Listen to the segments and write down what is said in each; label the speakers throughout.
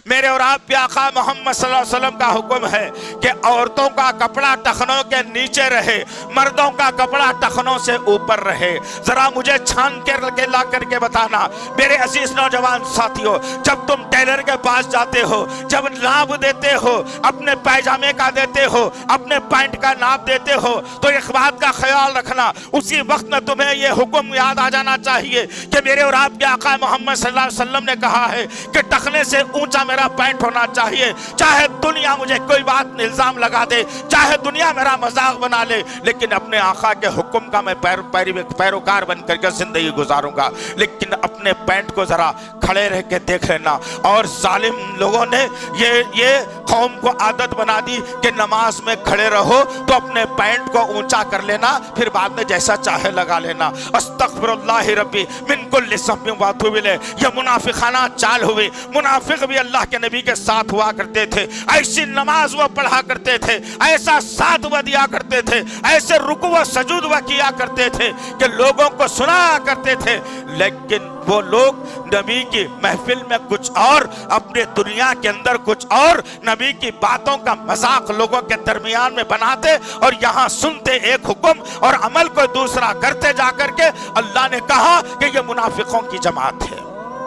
Speaker 1: میرے اور آپ پہ آقا محمد صلی اللہ علیہ وسلم کا حکم ہے کہ عورتوں کا کپڑا ٹخنوں کے نیچے رہے، مردوں کا کپڑا ٹخنوں سے اوپر رہے۔ ذرا مجھے چھان کے لا کر کے بتانا میرے عزیز نوجوان ساتھیوں، جب تم ٹیلر کے پاس جاتے ہو، جب ناپ دیتے ہو، اپنے پائجامے کا دیتے ہو، اپنے پینٹ کا ناپ دیتے ہو، تو ایک بات کا خیال رکھنا، اسی وقت میں تمہیں یہ حکم یاد آ جانا چاہیے کہ میرے اور آپ کے آقا محمد صلی اللہ علیہ وسلم نے کہا ہے کہ ٹخنے سے اونچا میرا پینٹ ہونا چاہیے۔ چاہے دنیا مجھے کوئی بات الزام لگا دے، چاہے دنیا میرا مذاق بنا لے، لیکن اپنے آقا کے حکم کا میں پیروکار بن کر کے زندگی گزاروں گا۔ لیکن اپنے پینٹ کو ذرا کھڑے رہ کے دیکھ لینا۔ اور ظالم لوگوں نے یہ قوم کو عادت بنا دی کہ نماز میں کھڑے رہو تو اپنے پینٹ کو اونچا کر لینا، پھر بعد میں جیسا چاہے لگا لینا۔ استغفر اللہ ربی من کل ذنب واتوب الیہ، یہ منافقانہ چال ہوئی۔ منافق بھی اللہ کے نبی کے ساتھ ہوا کرتے تھے، ایسی نماز وہ پڑھا کرتے تھے، ایسا ساتھ وہ دیا کرتے تھے، ایسے رکوع و سجود وہ کیا کرتے تھے کہ لوگوں کو سنا کرتے تھے، لیکن وہ لوگ نبی کی محفل میں کچھ اور، اپنے دنیا کے اندر کچھ اور، نبی کی باتوں کا مذاق لوگوں کے درمیان میں بناتے اور یہاں سنتے ایک حکم اور عمل کو دوسرا کرتے جا کر کے۔ اللہ نے کہا کہ یہ منافقوں کی جماعت ہے۔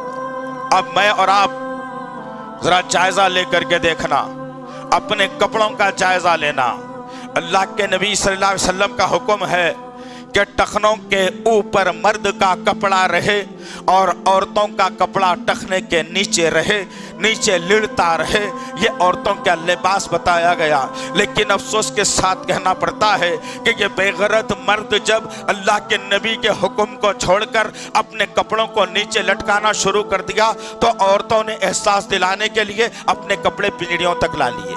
Speaker 1: اب میں اور آپ ذرا جائزہ لے کر کے دیکھنا، اپنے کپڑوں کا جائزہ لینا۔ اللہ کے نبی صلی اللہ علیہ وسلم کا حکم ہے کہ ٹخنوں کے اوپر مرد کا کپڑا رہے اور عورتوں کا کپڑا ٹخنے کے نیچے رہے، نیچے لڑتا رہے۔ یہ عورتوں کا لباس بتایا گیا، لیکن افسوس کے ساتھ کہنا پڑتا ہے کہ یہ بے غیرت مرد جب اللہ کے نبی کے حکم کو چھوڑ کر اپنے کپڑوں کو نیچے لٹکانا شروع کر دیا تو عورتوں نے احساس دلانے کے لیے اپنے کپڑے پنڈلیوں تک لا لیے۔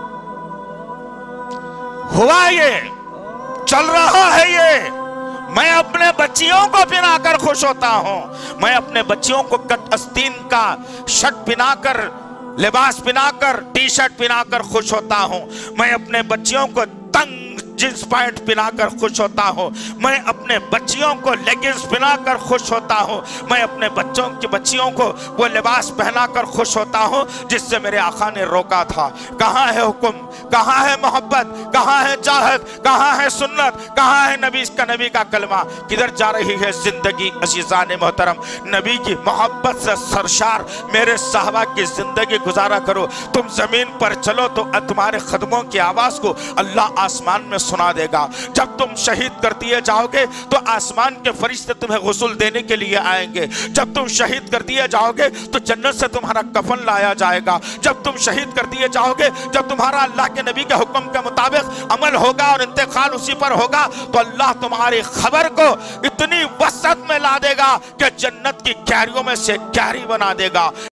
Speaker 1: ہوا یہ، چل رہا ہے یہ۔ میں اپنے بچیوں کو پہنا کر خوش ہوتا ہوں، میں اپنے بچیوں کو کٹ آستین کا شرٹ پہنا کر، لباس پہنا کر، ٹی شرٹ پہنا کر خوش ہوتا ہوں، میں اپنے بچیوں کو تنگ جنس پینٹ پہنا کر خوش ہوتا ہوں، میں اپنے بچیوں کو لیگنز پہنا کر خوش ہوتا ہوں، میں اپنے بچیوں کو وہ لباس پہنا کر خوش ہوتا ہوں جس سے میرے آقا نے روکا تھا۔ کہاں ہے حکم، کہاں ہے محبت، کہاں ہے چاہت، کہاں ہے سنت، کہاں ہے نبی کا کلمہ، کدھر جا رہی ہے زندگی؟ عزیزان محترم، نبی کی محبت سے سرشار میرے صحابہ کی زندگی گزارا کرو۔ تم زمین پر چلو تو تمہارے قدموں کی آواز کو اللہ آسمان میں سنا دے گا۔ جب تم شہید کر دیے جاؤ گے تو آسمان کے فرشتے تمہیں غسل دینے کے لیے آئیں گے۔ جب تم شہید کر دیے جاؤ گے تو جنت سے تمہارا کفن لایا جائے گا۔ جب تم شہید کر دیے جاؤ گے، جب تمہارا اللہ کے نبی کے حکم کے مطابق عمل ہوگا اور انتقال اسی پر ہوگا، تو اللہ تمہاری خبر کو اتنی وسعت میں لا دے گا کہ جنت کی کیاریوں میں سے کیاری بنا دے گا۔